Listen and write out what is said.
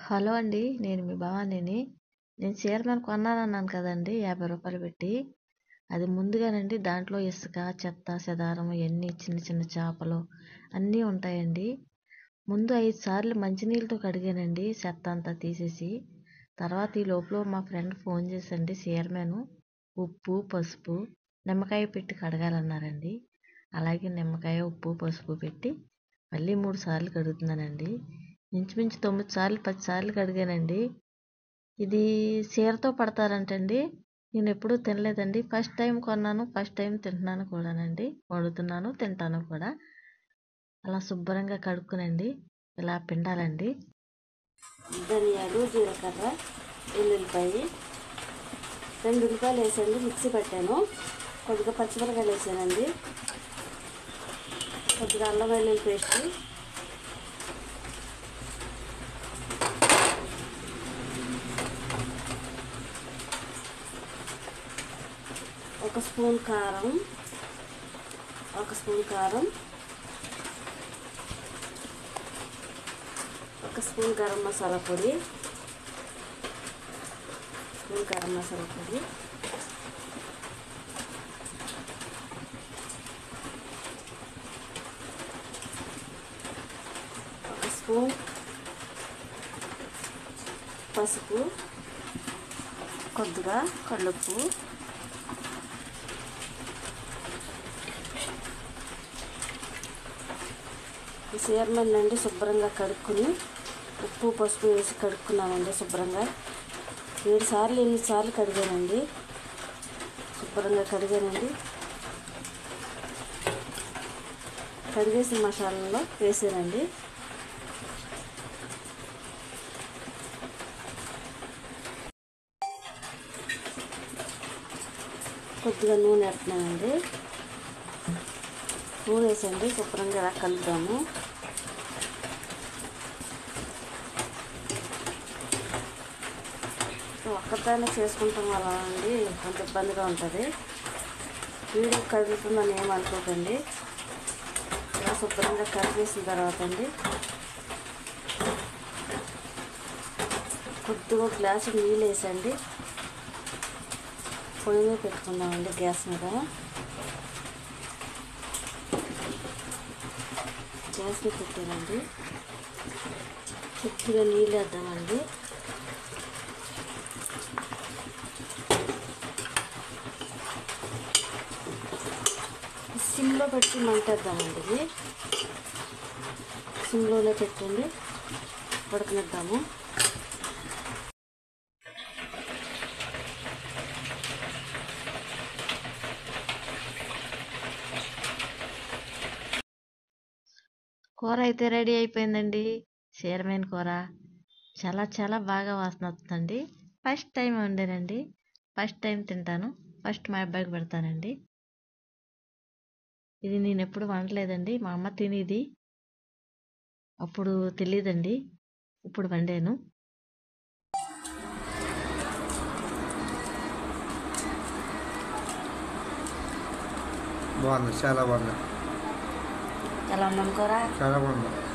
Hello అండి. నేను మీ భవానీని. నేను చీరలను కొన్నానన్నాను కదండీ! రూ. 50 పెట్టి. అది ముందుగానండి దాంట్లో ఇసుక, చెత్త, చెదారం ఇయన్నీ చిన్న చిన్న చేపలు అన్నీ ఉంటాయండి. ముందు 5 సార్లు మంచినీళ్ళతో కడిగానండి చెత్త అంతా తీసేసి. తర్వాత ఈ లోపల మా ఫ్రెండ్ ఫోన్ చేసండి చైర్మన్ ఉప్పు, పసుపు, నిమ్మకాయ పెట్టి కడగాలన్నారండి. అలాగే నిమ్మకాయ, ఉప్పు, పసుపు పెట్టి మళ్ళీ 3 సార్లు కడుగుతున్నానండి. ఇంచుమించు 9 సార్లు 10 సార్లు కడిగానండి. ఇది చీరతో పడతారంటండి. నేను ఎప్పుడూ తినలేదండి. ఫస్ట్ టైం కొన్నాను. ఫస్ట్ టైం తింటున్నాను కూడానండి. వండుతున్నాను, తింటాను కూడా. అలా శుభ్రంగా కడుక్కునండి ఇలా పిండాలండి. ధనియాలు, జీలకర్ర, వెల్లుల్లిపాయ, 2 ఉల్లిపాయలు వేసండి మిక్సీ పెట్టాను. కొద్దిగా పచ్చిమిరకాయలు వేసానండి, కొద్దిగా అల్లం వెల్లుల్లి పేస్ట్, ఒక స్పూన్ కారం, ఒక స్పూన్ గరం మసాలా పొడి, ఒక స్పూన్ పసుపు, కొద్దిగా కల్లుప్పు, ఈ చీరలన్నీ శుభ్రంగా కడుక్కుని ఉప్పు పసుపు వేసి కడుక్కున్నానండి. శుభ్రంగా 7 సార్లు 8 సార్లు కడిగానండి. శుభ్రంగా కడిగానండి. కడిగేసిన మసాలాలో వేసానండి. కొద్దిగా నూనె వేస్తున్నానండి. నూనె వేసండి శుభ్రంగా ఇలా కలుపుదాము. ఒక్కదాన్ని చేసుకుంటాం అలా అండి, కొంత ఇబ్బందిగా ఉంటుంది. వీడియో కదులుతుందని ఏమనుకోకండి. ఇలా శుభ్రంగా కలిపేసిన తర్వాత అండి కొద్దిగా గ్లాసు నీళ్ళు వేసండి పొయ్యి మీద పెట్టుకుందామండి. గ్యాస్ మీద పెట్టానండి. కొద్దిగా నీళ్ళు వేద్దామండి. సిమ్లో పెట్టి మంటేద్దామండి. ఇది సిమ్లోనే పెట్టండి, ఉడకనిద్దాము. కూర అయితే రెడీ అయిపోయిందండి. చీరమైన కూర చాలా చాలా బాగా వాసన వస్తుందండి. ఫస్ట్ టైం వండానండి. ఫస్ట్ టైం తింటాను. ఫస్ట్ మా అబ్బాయికి పెడతానండి. ఇది నేను ఎప్పుడు వండలేదండి. మా అమ్మ తినేది, అప్పుడు తెలియదండి, ఇప్పుడు వండాను. బాగుంది, చాలా బాగుంది. ఎలా ఉందనుకోరా? చాలా బాగుంది.